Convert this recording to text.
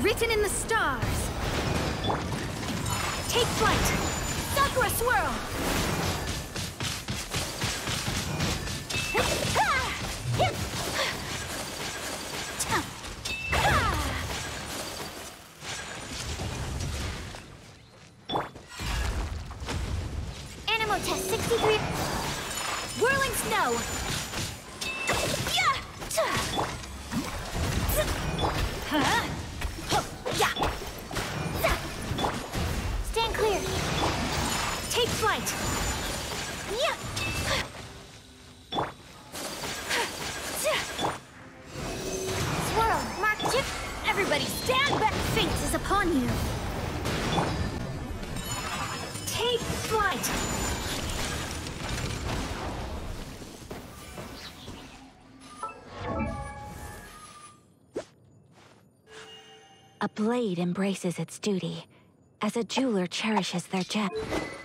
Written in the stars. Take flight. Sakura swirl. Anemo test 63. Whirling snow. Stand clear. Take flight. Swirl, mark chip. Everybody stand back. Fate is upon you. Take flight. A blade embraces its duty, as a jeweler cherishes their gem.